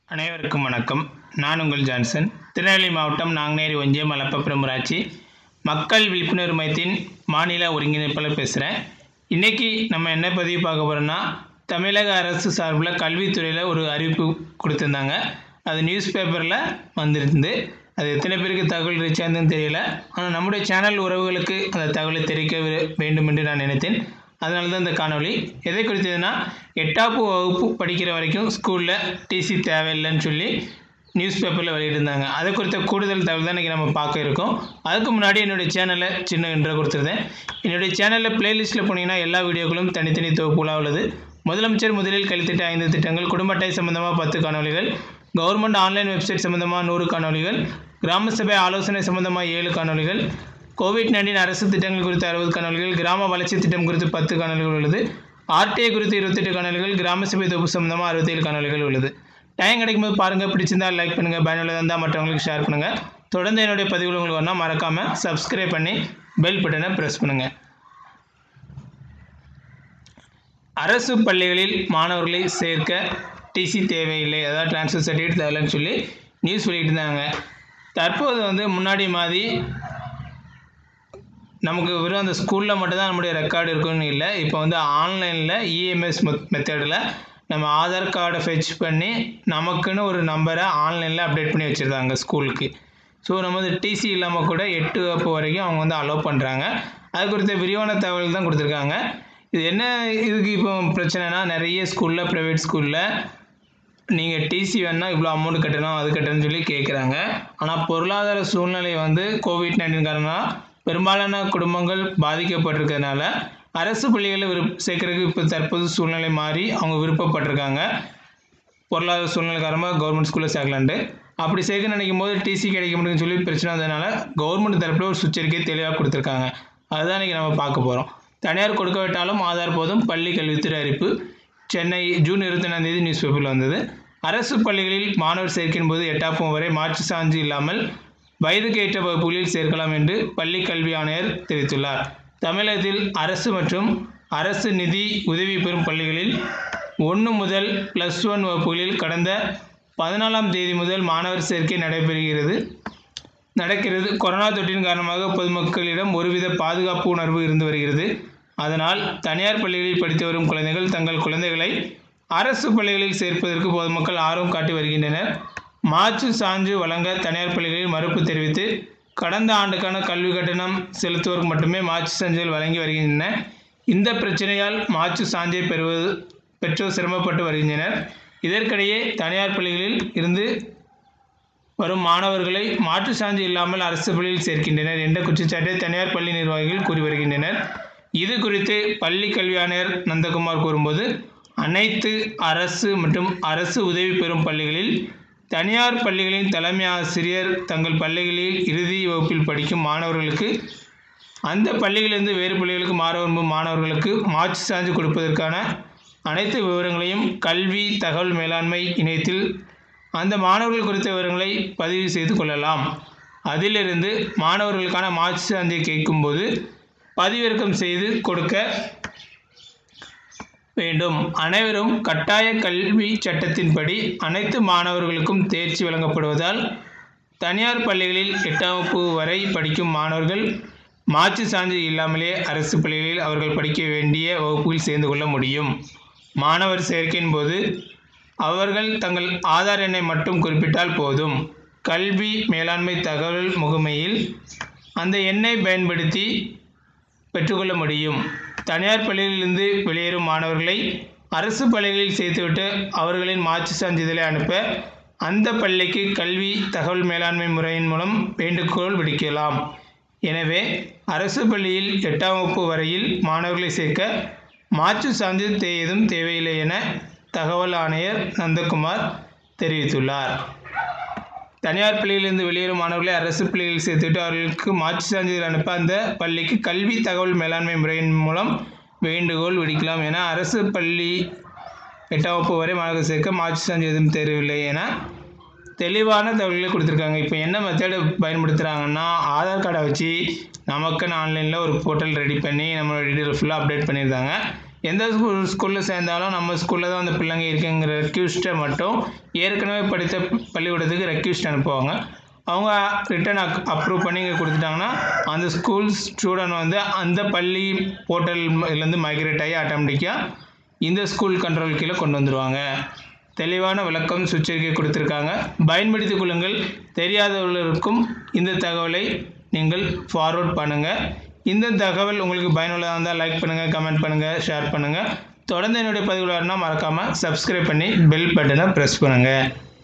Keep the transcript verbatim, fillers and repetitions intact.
அனைவருக்கும் வணக்கம். நான் உங்கள் ஜான்சன். திருநெல்வேலி மாவட்டம் நாங்குநேரி ஒன்றியம் மலப்பபுரம் ஊராட்சி மக்கள் விழிப்புணர்வு மையத்தின் மாநில ஒருங்கிணைப்பாளர் பேசுகிறேன். இன்றைக்கி நம்ம என்ன பதிவு பார்க்க போகிறோன்னா, தமிழக அரசு சார்பில் கல்வித்துறையில் ஒரு அறிவிப்பு கொடுத்துருந்தாங்க. அது நியூஸ் பேப்பரில் வந்துருந்து. அது எத்தனை பேருக்கு தகவல் ரீச் ஆகுதுன்னு தெரியல. ஆனால் நம்முடைய சேனல் உறவுகளுக்கு அந்த தகவலை தெரிவிக்க வேண்டும் என்று நான் நினைத்தேன். அதனால தான் இந்த காணொலி. எதை குறித்ததுன்னா, எட்டாப்பு வகுப்பு படிக்கிற வரைக்கும் ஸ்கூலில் டிசி தேவையில்லைன்னு சொல்லி நியூஸ் பேப்பரில் வெளியிட்டிருந்தாங்க. அதை குறித்த கூடுதல் தகவல் தான் இன்றைக்கி நம்ம பார்க்க இருக்கோம். அதுக்கு முன்னாடி என்னுடைய சேனலை சின்ன இன்ட்ரோ கொடுத்துருந்தேன். என்னுடைய சேனலில் பிளேலிஸ்ட்டில் போனீங்கன்னா எல்லா வீடியோக்களும் தனித்தனி தொகுப்புகளாக உள்ளது. முதலமைச்சர் முதலில் கல்வித்திட்ட ஐந்து திட்டங்கள், குடும்ப அட்டை சம்பந்தமாக பத்து காணொலிகள், கவர்மெண்ட் ஆன்லைன் வெப்சைட் சம்பந்தமாக நூறு காணொலிகள், கிராம சபை ஆலோசனை சம்பந்தமாக ஏழு காணொலிகள், கோவிட் நைன்டீன் அரசு திட்டங்கள் குறித்து அறுபது காணொலிகள், கிராம வளர்ச்சி திட்டம் குறித்து பத்து காணொலிகள் உள்ளது. ஆர்டிஐ குறித்து இருபத்தெட்டு காணொலிகள், கிராம சபை தொகுப்பு சம்பந்தமாக அறுபத்தேழு காணொலிகள் உள்ளது. டைம் கிடைக்கும்போது பாருங்கள். பிடிச்சிருந்தால் லைக் பண்ணுங்கள், பயனுள்ளதாக இருந்தால் மற்றவங்களுக்கு ஷேர் பண்ணுங்கள். தொடர்ந்து என்னுடைய பதிவுகள் உங்களுக்கு வரணும். மறக்காமல் சப்ஸ்கிரைப் பண்ணி பெல் பட்டனை ப்ரெஸ் பண்ணுங்கள். அரசு பள்ளிகளில் மாணவர்களை சேர்க்க டிசி தேவையில்லை, அதாவது ட்ரான்ஸ்ஃபர் சர்டிஃபிகேட் தேவையில்லைன்னு சொல்லி நியூஸ் வெளியிட்டிருந்தாங்க. தற்போது வந்து முன்னாடி மாதிரி நமக்கு வெறும் அந்த ஸ்கூலில் மட்டும்தான் நம்முடைய ரெக்கார்டு இருக்குன்னு இல்லை. இப்போ வந்து ஆன்லைனில் இஎம்எஸ் மெத்தடில் நம்ம ஆதார் கார்டை ஃபெச் பண்ணி நமக்குன்னு ஒரு நம்பரை ஆன்லைனில் அப்டேட் பண்ணி வச்சுருந்தாங்க ஸ்கூலுக்கு. ஸோ நம்ம வந்து டிசி இல்லாமல் கூட எட்டு வகுப்பு வரைக்கும் அவங்க வந்து அலோவ் பண்ணுறாங்க. அது குறித்த விரிவான தகவல் தான் கொடுத்துருக்காங்க. இது என்ன இதுக்கு இப்போ பிரச்சனைனா, நிறைய ஸ்கூலில் ப்ரைவேட் ஸ்கூலில் நீங்கள் டிசி வேணால் இவ்வளோ அமௌண்ட் கட்டணும், அது கட்டணும்னு சொல்லி கேட்குறாங்க. ஆனால் பொருளாதார சூழ்நிலை வந்து கோவிட் நைன்டீன் காரணமாக பெரும்பாலான குடும்பங்கள் பாதிக்கப்பட்டிருக்கிறதுனால அரசு பள்ளிகளில் விருப்ப சேர்க்கறதுக்கு இப்போ தற்போது சூழ்நிலை மாறி அவங்க விருப்பப்பட்டிருக்காங்க. பொருளாதார சூழ்நிலை காரணமாக கவர்மெண்ட் ஸ்கூலில் சேர்க்கலான்ட்டு அப்படி சேர்க்க நினைக்கும் போது டிசி கிடைக்க முடியும்னு சொல்லி பிரச்சனை வந்ததுனால கவர்மெண்ட் தரப்பில் ஒரு சுற்றறிக்கை தெளிவாக கொடுத்துருக்காங்க. அதுதான் இன்றைக்கி நம்ம பார்க்க போகிறோம். தனியார் கொடுக்க விட்டாலும் ஆதார் போதும், பள்ளி கல்வித்துறை அறிவிப்பு. சென்னை ஜூன் இருபத்தி ஒன்றாம் தேதி நியூஸ் பேப்பரில் வந்தது. அரசு பள்ளிகளில் மாணவர் சேர்க்கையின் போது எட்டாப்பு வரை மாற்று சான்று இல்லாமல் வயதுக்கு ஏற்ற வகுப்புகளில் சேர்க்கலாம் என்று பள்ளி கல்வி ஆணையர் தெரிவித்துள்ளார். தமிழகத்தில் அரசு மற்றும் அரசு நிதி உதவி பெறும் பள்ளிகளில் ஒன்று முதல் ப்ளஸ் ஒன் வகுப்புகளில் கடந்த பதினாலாம் தேதி முதல் மாணவர் சேர்க்கை நடைபெறுகிறது நடக்கிறது கொரோனா தொற்றின் காரணமாக பொதுமக்களிடம் ஒருவித பாதுகாப்பு உணர்வு இருந்து வருகிறது. அதனால் தனியார் பள்ளிகளில் படித்து வரும் குழந்தைகள் தங்கள் குழந்தைகளை அரசு பள்ளிகளில் சேர்ப்பதற்கு பொதுமக்கள் ஆர்வம் காட்டி வருகின்றனர். மாற்று சான்று வழங்க தனியார் பள்ளிகளில் மறுப்பு தெரிவித்து கடந்த ஆண்டுக்கான கல்வி கட்டணம் செலுத்துவோருக்கு மட்டுமே மாற்று சான்றிதழ் வழங்கி வருகின்றன. இந்த பிரச்சனையால் மாற்று சான்றை பெறுவது பெற்றோர் சிரமப்பட்டு வருகின்றனர். இதற்கிடையே தனியார் பள்ளிகளில் இருந்து வரும் மாணவர்களை மாற்று சான்று இல்லாமல் அரசு பள்ளியில் சேர்க்கின்றனர் என்ற குற்றச்சாட்டை தனியார் பள்ளி நிர்வாகிகள் கூறி வருகின்றனர். இது குறித்து பள்ளி கல்வி ஆணையர் நந்தகுமார் கூறும்போது, அனைத்து அரசு மற்றும் அரசு உதவி பெறும் பள்ளிகளில் தனியார் பள்ளிகளின் தலைமை ஆசிரியர் தங்கள் பள்ளிகளில் இறுதி வகுப்பில் படிக்கும் மாணவர்களுக்கு அந்த பள்ளிகளிலிருந்து வேறு பள்ளிகளுக்கு மாற விரும்பும் மாணவர்களுக்கு மாற்று சான்று கொடுப்பதற்கான அனைத்து விவரங்களையும் கல்வி தகவல் மேலாண்மை இணையத்தில் அந்த மாணவர்கள் குறித்த விவரங்களை பதிவு செய்து கொள்ளலாம். அதிலிருந்து மாணவர்களுக்கான மாற்று சான்றை கேட்கும்போது பதிவிறக்கம் செய்து கொடுக்க வேண்டும். அனைவரும் கட்டாய கல்வி சட்டத்தின்படி அனைத்து மாணவர்களுக்கும் தேர்ச்சி வழங்கப்படுவதால் தனியார் பள்ளிகளில் எட்டாம் வகுப்பு வரை படிக்கும் மாணவர்கள் மாற்று சான்று இல்லாமலே அரசு பள்ளிகளில் அவர்கள் படிக்க வேண்டிய வகுப்புகளில் சேர்ந்து கொள்ள முடியும். மாணவர் சேர்க்கையின் போது அவர்கள் தங்கள் ஆதார் எண்ணை மட்டும் குறிப்பிட்டால் போதும். கல்வி மேலாண்மை தகவல் முகமையில் அந்த எண்ணை பயன்படுத்தி பெற்றுக்கொள்ள முடியும். தனியார் பள்ளிகளிலிருந்து வெளியேறும் மாணவர்களை அரசு பள்ளிகளில் சேர்த்துவிட்டு அவர்களின் மாற்று சான்றிதழை அனுப்ப அந்த பள்ளிக்கு கல்வி தகவல் மேலாண்மை முறையின் மூலம் வேண்டுகோள் விடுக்கலாம். எனவே அரசு பள்ளியில் எட்டாம் வகுப்பு வரையில் மாணவர்களை சேர்க்க மாற்று சான்றிதழ் ஏதும் தேவையில்லை என தகவல் ஆணையர் நந்தகுமார் தெரிவித்துள்ளார். தனியார் பள்ளியிலிருந்து வெளியேறும் மாணவர்களை அரசு பள்ளிகளில் சேர்த்துவிட்டு அவர்களுக்கு மாற்று சான்றிதழ் அனுப்ப அந்த பள்ளிக்கு கல்வி தகவல் மேலாண்மை முறையின் மூலம் வேண்டுகோள் விடுக்கலாம் என அரசு பள்ளி எட்டாம் வகுப்பு வரை மாணவர்கள் சேர்க்க மாற்று சான்று எதுவும் தேவையில்லை என தெளிவான தகவல்களை கொடுத்துருக்காங்க. இப்போ என்ன மெத்தடு பயன்படுத்துகிறாங்கன்னா, ஆதார் கார்டை வச்சு நமக்குன்னு ஆன்லைனில் ஒரு போர்ட்டல் ரெடி பண்ணி நம்மளோட டீட்டெயில் ஃபுல்லாக அப்டேட் பண்ணியிருக்காங்க. எந்த ஸ்கூல் ஸ்கூலில் சேர்ந்தாலும் நம்ம ஸ்கூலில் தான் அந்த பிள்ளைங்க இருக்குங்கிற ரெக்யூஸ்ட்டை மட்டும் ஏற்கனவே படித்த பள்ளிக்கூடத்துக்கு ரெக்யூஸ்ட் அனுப்புவாங்க. அவங்க ரிட்டன் அக் அப்ரூவ் பண்ணி இங்கே கொடுத்துட்டாங்கன்னா அந்த ஸ்கூல் ஸ்டூடெண்ட் வந்து அந்த பள்ளி போர்ட்டல்லேருந்து மைக்ரேட் ஆகி ஆட்டோமேட்டிக்காக இந்த ஸ்கூல் கண்ட்ரோல் கீழே கொண்டு வந்துடுவாங்க. தெளிவான விளக்கம் சுற்றறிக்கை கொடுத்துருக்காங்க. பயன்படுத்திக் கொள்ளுங்கள். தெரியாதவர்களுக்கும் இந்த தகவலை நீங்கள் ஃபார்வர்ட் பண்ணுங்கள். இந்த தகவல் உங்களுக்கு பயனுள்ளதாக இருந்தால் லைக் பண்ணுங்கள், கமெண்ட் பண்ணுங்கள், ஷேர் பண்ணுங்கள். தொடர்ந்து என்னுடைய பதிவுகள் வரணும்னா மறக்காமல் சப்ஸ்கிரைப் பண்ணி பெல் பட்டனை ப்ரெஸ் பண்ணுங்கள்.